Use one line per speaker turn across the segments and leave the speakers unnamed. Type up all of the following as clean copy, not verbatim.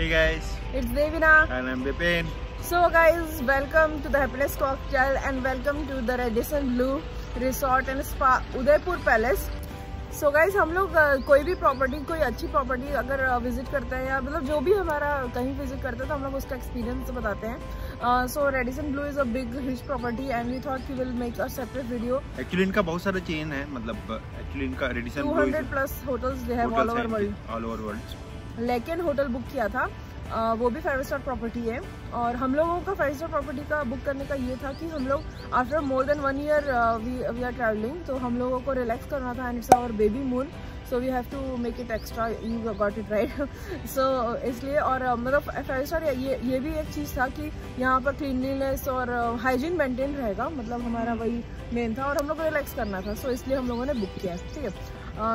Hey guys,
it's Devina
and I'm Vipin.
So guys, welcome to the Happiness Cocktail and welcome to the Radisson Blu Resort and Spa Udaipur palace. So guys, हम लोग कोई भी property, कोई अच्छी property अगर visit करते हैं या मतलब जो भी हमारा कहीं विजिट करते हैं तो हम लोग उसका एक्सपीरियंस बताते हैं. So Radisson Blu is a big huge property and we thought we will make a separate video.
Actually इनका बहुत सारा चेन है, मतलब actually इनका Radisson Blu
200 plus hotels they have all over world. लेकिन होटल बुक किया था, वो भी 5 स्टार प्रॉपर्टी है. और हम लोगों का 5 स्टार प्रॉपर्टी का बुक करने का ये था कि हम लोग after more than 1 year we are travelling, तो हम लोगों को रिलैक्स करना था and it's our baby moon, so we have to make it extra. You got it right. So इसलिए और मतलब 5 स्टार ये भी एक चीज़ था कि यहाँ पर क्लीनलीनेस और हाइजीन मेंटेन रहेगा, मतलब हमारा वही मेन था और हम लोग को रिलैक्स करना था. सो इसलिए हम लोगों ने बुक किया. ठीक है.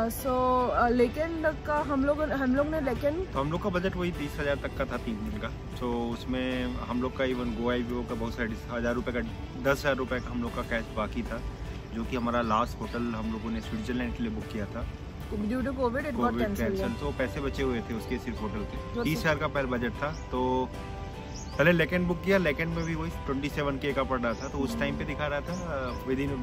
लेकिन का हम लोग ने लेकिन
तो हम लोग का बजट वही 30,000 तक का था 3 दिन का. तो उसमें हम लोग का इवन गोवा का बहुत सारे 10,000 रुपये का 10,000 रुपये का हम लोग का कैश बाकी था, जो कि हमारा लास्ट होटल हम लोगों ने स्विट्जरलैंड के लिए बुक किया था.
Due to covid it got cancel,
तो पैसे बचे हुए थे उसके सिर्फ होटल के. 30,000 का पहले बजट था. तो पहले लेकेंड बुक किया. लेकेंड में भी वही 27K का पड़ रहा था. तो उस टाइम पे दिखा रहा था विद इन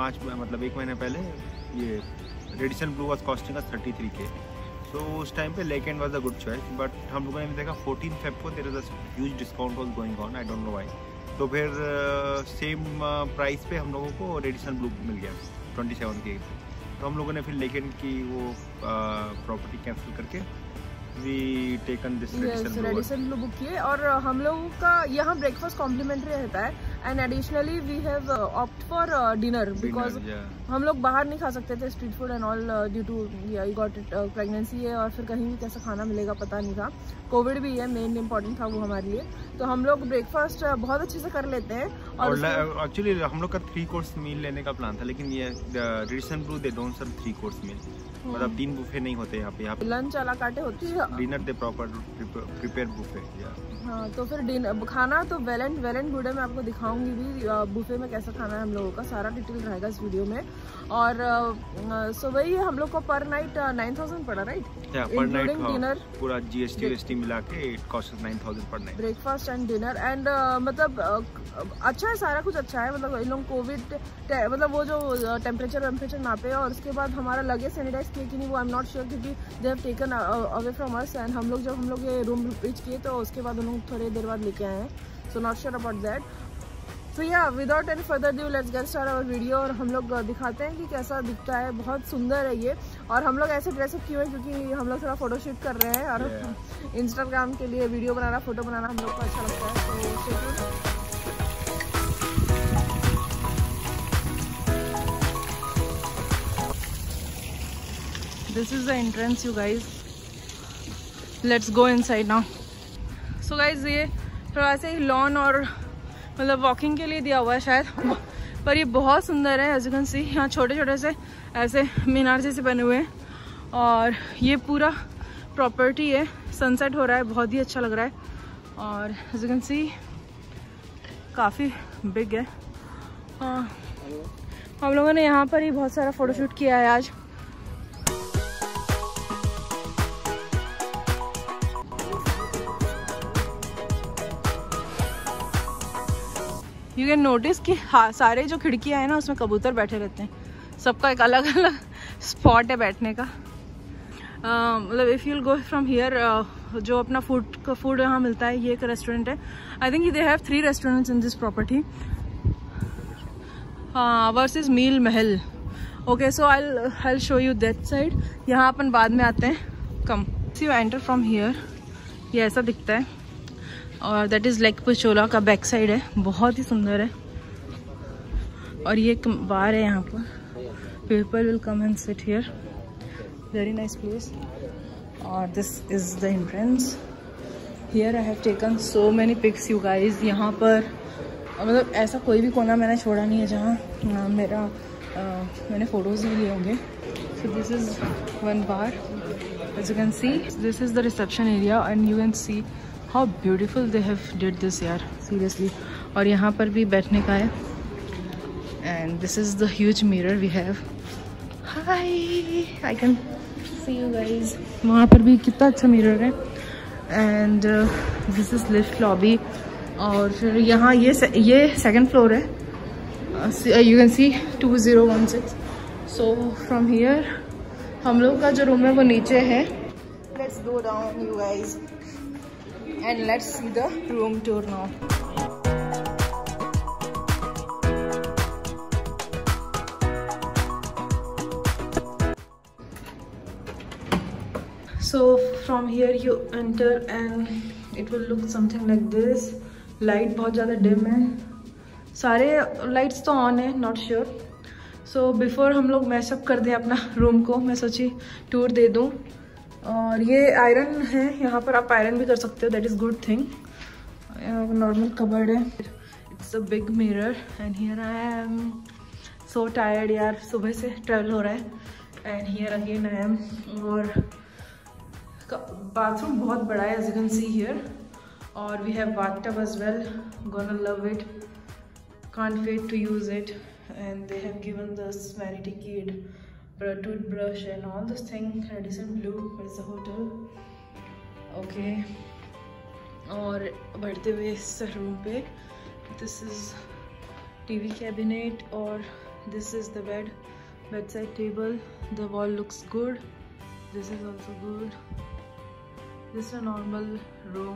1 महीने पहले ये Radisson Blu was costing us 33K. So उस टाइम पे Lakend was a good choice. But हम लोगों ने देखा 14 Feb को there is a huge discount was going on, I don't know why. तो फिर सेम प्राइस पे हम लोगों को Radisson Blu मिल गया 27K. तो हम लोगों ने फिर लेकेंड की वो प्रॉपर्टी कैंसिल करके we taken this
Radisson Blu बुक किए. और हम लोगों का यहाँ ब्रेकफास्ट कॉम्प्लीमेंट्री रहता है and additionally we have opt for dinner because हम लोग बाहर नहीं खा सकते थे street food and all due to you got it pregnancy है और फिर कहीं भी कैसा खाना मिलेगा पता नहीं था. कोविड भी है, मेन इम्पोर्टेंट था वो हमारे लिए. तो हम लोग ब्रेकफास्ट बहुत अच्छे से कर लेते हैं. और
एक्चुअली हम लोग का 3 कोर्स मील लेने का प्लान था, लेकिन ये Radisson Blu they don't serve 3 course meal, मतलब 3 बुफे नहीं होते यहाँ पे
लंच अला काटे होती है,
dinner they proper prepare buffet.
हाँ, तो फिर डिनर खाना तो वेल एंड गुड है. मैं आपको दिखाऊंगी भी बुफे में कैसा खाना है हम लोगों का, सारा डिटेल रहेगा इस वीडियो में. और सो वही हम लोग को पर नाइट 9,000 पड़ा, राइट? इंक्लूडिंग डिनर, पूरा
GST मिला के it cost 9,000 per night,
breakfast and dinner. And मतलब अच्छा है, सारा कुछ अच्छा है. मतलब इन लोग कोविड मतलब वो जो टेम्परेचर नापे और उसके बाद हमारा लगेज सैनिटाइज किए कि नहीं वो आई एम नॉट श्योर, क्योंकि they have taken away from us. And हम लोग ये रूम रीच किए तो उसके बाद उन लोग थोड़ी देर बाद लेके आए हैं. So not sure about that. तो या without any further due let's get start our video. और हम लोग दिखाते हैं कि कैसा दिखता है. बहुत सुंदर है ये. और हम लोग ऐसे ड्रेसअप किए हैं क्योंकि हम लोग थोड़ा फोटोशूट कर रहे हैं और इंस्टाग्राम के लिए वीडियो बनाना, फोटो बनाना हम लोग को अच्छा लगता है. तो this is the entrance you guys. Let's go inside now. So guys ये थोड़ा सा ही लॉन और मतलब वॉकिंग के लिए दिया हुआ है शायद, पर ये बहुत सुंदर है. एज यू कैन सी यहाँ छोटे छोटे से ऐसे मीनार जैसे बने हुए हैं और ये पूरा प्रॉपर्टी है. सनसेट हो रहा है, बहुत ही अच्छा लग रहा है. और एज यू कैन सी काफ़ी बिग है. हम लोगों ने यहाँ पर ही बहुत सारा फोटोशूट किया है आज. यू कैन नोटिस कि हाँ सारे जो खिड़कियाँ हैं ना उसमें कबूतर बैठे रहते हैं. सबका एक अलग अलग स्पॉट है बैठने का. मतलब if you will go from here, जो अपना फूड यहाँ मिलता है, ये एक रेस्टोरेंट है. I think they have 3 restaurants in this property. Worse is Meel Mahal. Okay, so I show you that side. यहाँ अपन बाद में आते हैं. Come see you enter from here. ये ऐसा दिखता है और दैट इज़ लेक पिचोला का बैक साइड है. बहुत ही सुंदर है. और ये एक बार है यहाँ पर. People will come and sit here. Very nice place. और this is the entrance. Here I have taken so many pics you guys. यहाँ पर मतलब ऐसा कोई भी कोना मैंने छोड़ा नहीं है जहाँ मैंने फ़ोटोज़ नहीं लिए होंगे. So this is one bar. As you can see this is the reception area and you can see how beautiful they have did this यार, सीरियसली. और यहाँ पर भी बैठने का है. And this is the huge mirror we have. Hi, I can see you guys. वहाँ पर भी कितना अच्छा मिरर है. And this is lift lobby. और फिर यहाँ ये सेकंड फ्लोर है, you can see 2016। So from here हम लोग का जो रूम है वो नीचे है। Let's go down you guys and let's see the room tour now. So from here you enter and it will look something like this. Light बहुत ज़्यादा डिम है, सारे लाइट्स तो ऑन है, नॉट श्योर। सो बिफोर हम लोग mashup कर दें अपना रूम को, मैं सोची टूर दे दूँ। और ये आयरन है, यहाँ पर आप आयरन भी कर सकते हो, that is good thing. Normal cupboard है, it's a big mirror and here I am so tired यार, सुबह से ट्रैवल हो रहा है। And here again I am. और बाथरूम बहुत बड़ा है, as you can see here, और we have bathtub as well. Gonna love it, can't wait to use it. And they have given this vanity kit, toothbrush and all this thing. Radisson Blu is the hotel. Okay. और बढ़ते हुए इस room पे, this is TV cabinet और this is the bedside table. The wall looks good. This is also good. This is a normal room.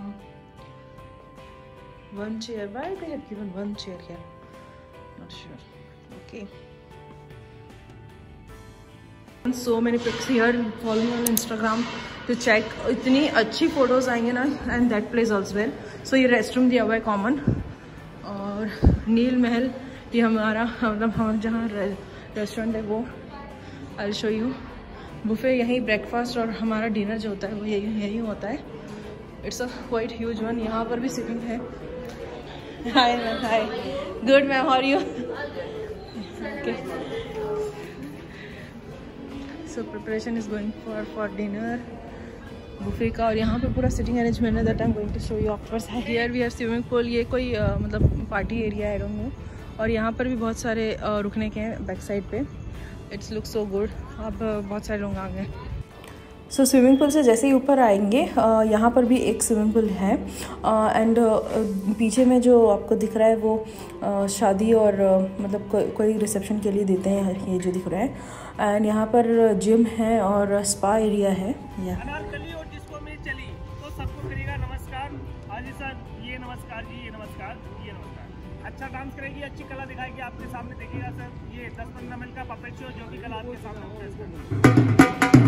One chair. Why they have given one chair here? Not sure. Okay. So many pics here. Follow me on Instagram to check. इतनी अच्छी photos आएंगे ना. And that place also well. So ये restroom दिया हुआ है common. और नील महल ये हमारा मतलब हमारा जहाँ रेस्टोरेंट है वो I'll show you. बुफे यहीं ब्रेकफास्ट और हमारा डिनर जो होता है वो यही होता है। It's a quite huge one. यहाँ पर भी सिटिंग है। Hi ma'am, hi, good ma'am, how are you? Okay, so preparation is going for dinner buffet का। और यहाँ पे पूरा सिटिंग अरेंजमेंट है, that I am going to show you afterwards. Here we have swimming pool. ये कोई मतलब party area है, आई डोंट नो। और यहाँ पर भी बहुत सारे रुकने के हैं बैक साइड पे। It's look so good. अब बहुत सारे लोग आ गए। सो स्विमिंग पूल से जैसे ही ऊपर आएंगे यहाँ पर भी एक स्विमिंग पूल है। एंड पीछे में जो आपको दिख रहा है वो शादी और मतलब कोई रिसेप्शन के लिए देते हैं, ये जो दिख रहा है। एंड यहाँ पर जिम है और स्पा एरिया है।
अनारकली और जिसको मैं चली तो सबको करेगा नमस्कार। हाजी सर, ये नमस्कार जी, ये नमस्कार, ये नमस्कार। अच्छा डांस करेगी, अच्छी कला दिखाएगी, आपके सामने देखेगा सर। ये 10-15 मिनट का पपेट शो जो भी कला आपके सामने पेश करेगा।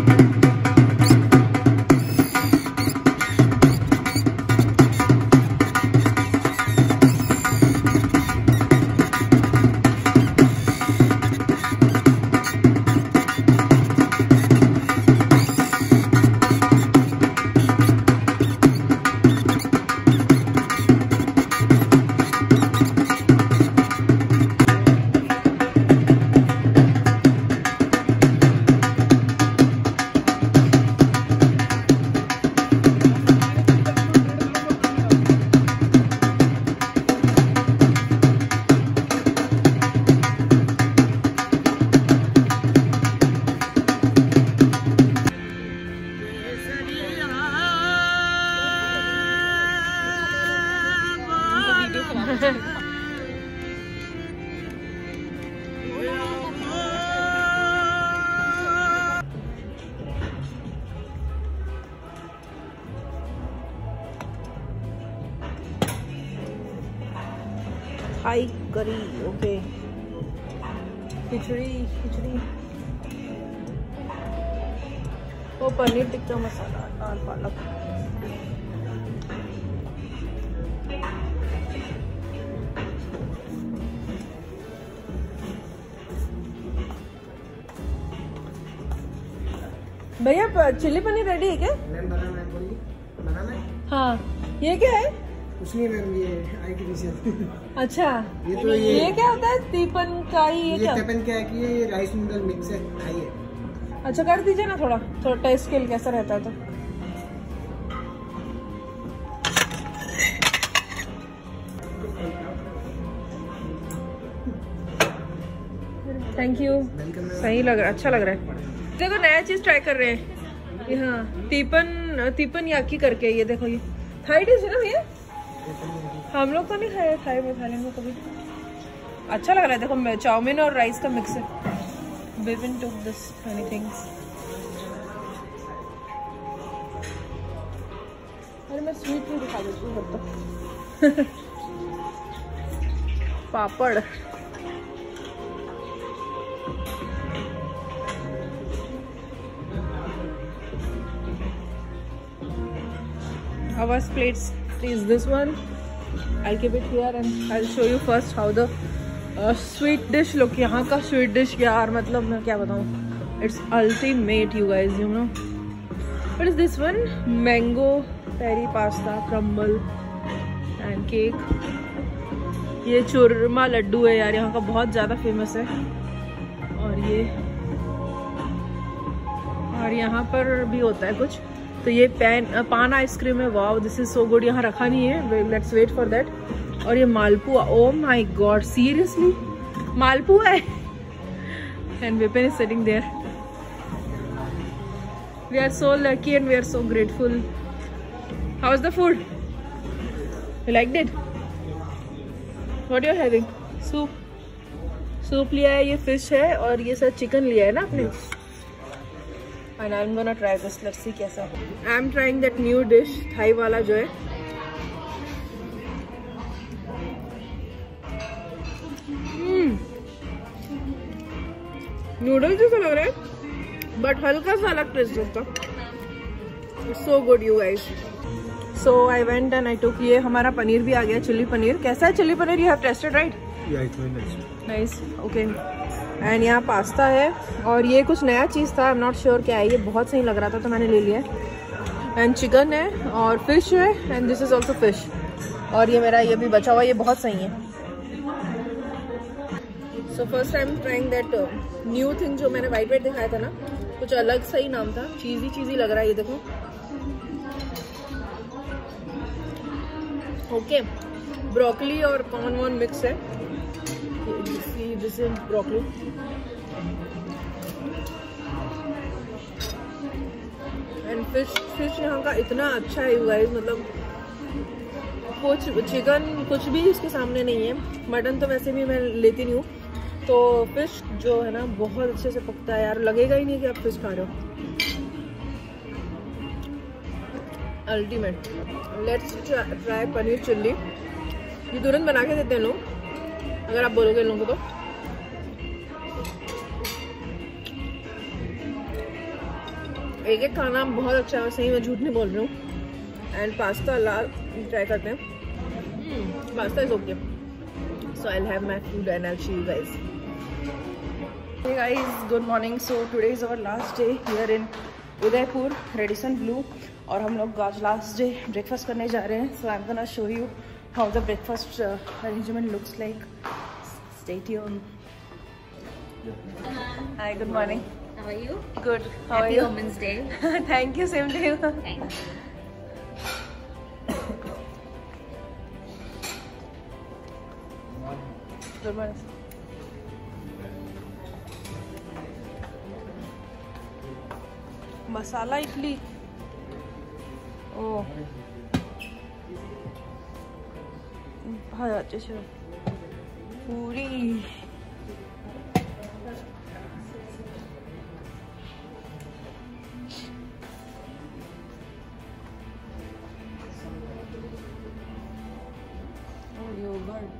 थाई करी, ओके, खिचड़ी, वो पनीर टिक्का मसाला, दाल पालक। भैया चिल्ली पनीर रेडी है क्या?
बनाना है।
हाँ, ये क्या है?
कुछ नहीं मैम, ये आर्टिफिशियल।
अच्छा,
ये तो
ये क्या होता है? तीपन का ही ये क्या?
तीपन क्या है कि ये राइस नूडल मिक्स है, खाइए।
अच्छा, कर दीजिए ना थोड़ा टेस्ट के लिए कैसा रहता है तो। थैंक यू, सही लग रहा है, अच्छा लग रहा है। देखो नया चीज ट्राई कर रहे हैं। हाँ, तीपन तिपन याकी करके, ये देखो, ये थाई डिश है ना भैया? हम लोग तो नहीं खाए थाई में, थाईलैंड में कभी। अच्छा लग रहा है, देखो चाउमीन और राइस का मिक्स है। Bipin took this many things. अरे मैं स्वीट नहीं दिखा देती हूँ तब तक। पापड़, our plates is this one. I'll keep it here and I'll show you first how the sweet dish look. यहाँ का स्वीट डिश यार, मतलब मैं क्या बताऊँ, it's ultimate you guys, you know. What is this one? Mango peri pasta crumble and cake. ये चूरमा लड्डू है यार, यहाँ का बहुत ज़्यादा फेमस है। और यहाँ पर भी होता है कुछ, तो ये पान आइसक्रीम है। Wow, this is so good. यहाँ रखा नहीं है, लेट्स वेट फॉर दैट। और ये मालपुआ, ओ माय गॉड, सीरियसली मालपुआ है। And Vipin is sitting there. We are so lucky and we are so grateful. How is the food? You liked it? What you are having? Soup लिया है, ये fish है, और ये सर चिकन लिया है ना आपने। And I am gonna try this, let's see कैसा है। I am trying that new dish, Thai वाला जो है। नूडल्स जैसा लग रहा है, बट हल्का सा अलग टेस्ट है उसका। So good you guys. So I went and I took, ये हमारा पनीर भी आ गया, चिल्ली पनीर। कैसा है चिल्ली पनीर? You have tasted right? Nice, okay. And यहाँ पास्ता है, और ये कुछ नया चीज़ था, आई एम नॉट श्योर क्या है, ये बहुत सही लग रहा था तो मैंने ले लिया। एंड चिकन है और फिश है, and this is also fish. और ये मेरा ये भी बचा हुआ, ये बहुत सही है। So first time trying that new thing, जो मैंने वाइट वाइट दिखाया था ना, कुछ अलग सही नाम था, चीज़ी लग रहा है ये देखो। ओके, ब्रोकली और कॉर्न वॉर्न मिक्स है। This is broccoli. And fish यहाँ का इतना अच्छा है यू गाइस, मतलब कुछ चिकन कुछ भी इसके सामने नहीं है। मटन तो वैसे भी मैं लेती नहीं हूँ, तो फिश जो है ना बहुत अच्छे से पकता है यार, लगेगा ही नहीं कि आप फिश खा रहे हो। अल्टीमेट। लेट्स ट्राई पनीर चिल्ली। ये तुरंत बना के देते हैं लोग, अगर आप बोलोगे लोगों को तो। एक एक खाना बहुत अच्छा है, सही में झूठ नहीं बोल रही हूँ। एंड पास्ता ट्राई करते हैं। Pasta is okay. So I'll have my food and I'll show you guys. Hey guys, good morning. So today is our last day here in Udaipur, Radisson Blu, और हम लोग आज last day breakfast करने जा रहे हैं. So I'm gonna show you how the breakfast arrangement looks like. Stay tuned. Hi, good morning.
How are you?
Good. How are you?
Happy Women's Day.
Thank you. Same to you.
Thanks.
Good morning. Masala idli. Oh. हाँ अच्छे से. पूरी. Yogurt.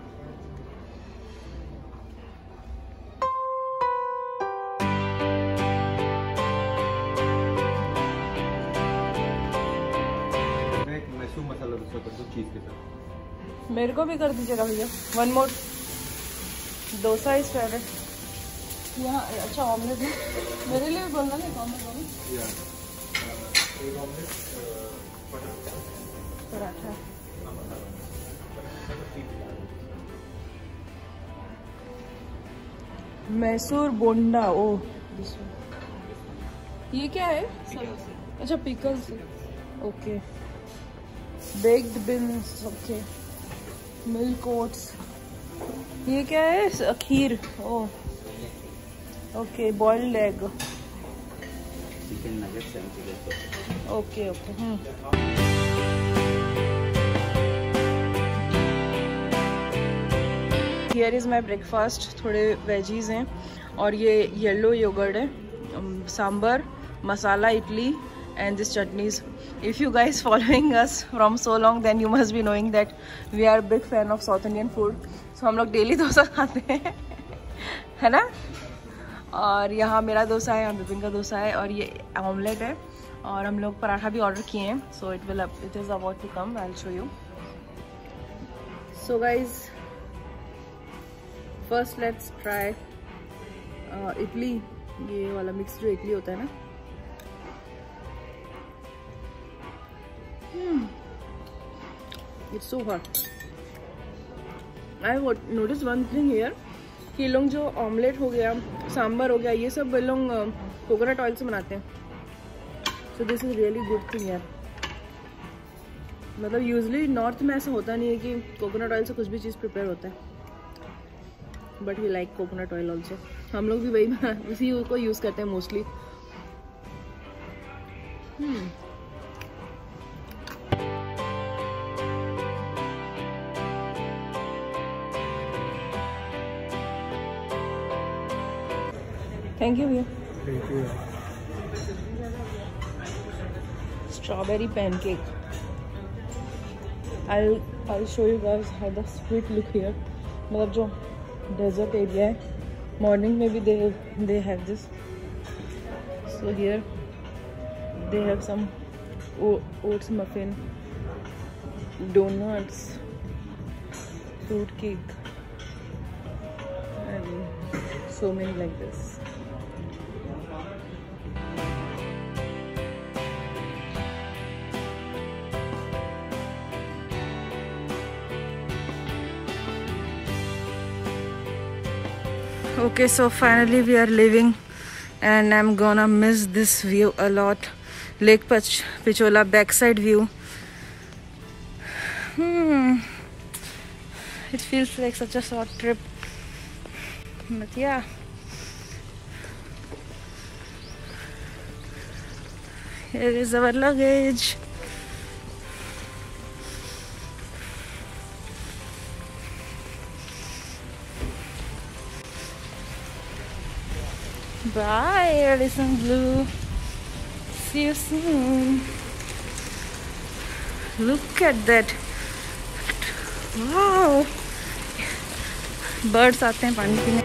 Masala dosa कर दो चीज के साथ.
मेरे को भी कर दीजिएगा भैया. One more. Dosa is favourite. यहाँ अच्छा ऑमलेट है. मेरे लिए भी बोलना नहीं. ऑमलेट एक ऑमलेट पराठा. मैसूर बोंडा. ओ ये क्या है? अच्छा pickles. Okay. Baked beans. Okay. Milk oats. ये क्या है? खीर. Oh okay. Boiled egg.
Chicken nuggets and chicken sausage.
Okay okay. Here is my breakfast. थोड़े वेजीज हैं और ये येलो योगर्ट है, सांबर, मसाला idli and this chutneys. If you guys following us from so long, then you must be knowing that we are big fan of South Indian food. So हम लोग daily dosa खाते हैं है ना। और यहाँ मेरा डोसा है, विपिन का डोसा है और ये ऑमलेट है और हम लोग पराठा भी ऑर्डर किए हैं। So it is about to come, I will show you. So guys first let's try idli, ये वाला मिक्स जो इडली होता है ना। It's so hot. I noticed one thing here कि लोग जो ऑमलेट हो गया, सांबर हो गया, ये सब लोग कोकोनट ऑयल से बनाते हैं। So this is really good thing यार। मतलब यूजली नॉर्थ में ऐसा होता नहीं है कि कोकोनट ऑयल से कुछ भी चीज़ प्रिपेयर होता है, but we like coconut oil also. हम लोग भी वही उसी को यूज़ करते हैं मोस्टली। Thank you भैया।
Thank you.
Strawberry pancake. I'll show you guys how the street look here. मतलब जो desert area है, morning में भी they have this. So here they have some oats muffin, donuts, fruit cake, and so many like this. Okay, so finally we are leaving and I'm gonna miss this view a lot. Lake Pichola backside view. It feels like such a short trip, but yeah. Here is our luggage. Bye, Radisson Blue. See you soon. Look at that. Wow. Birds आते हैं पानी पीने।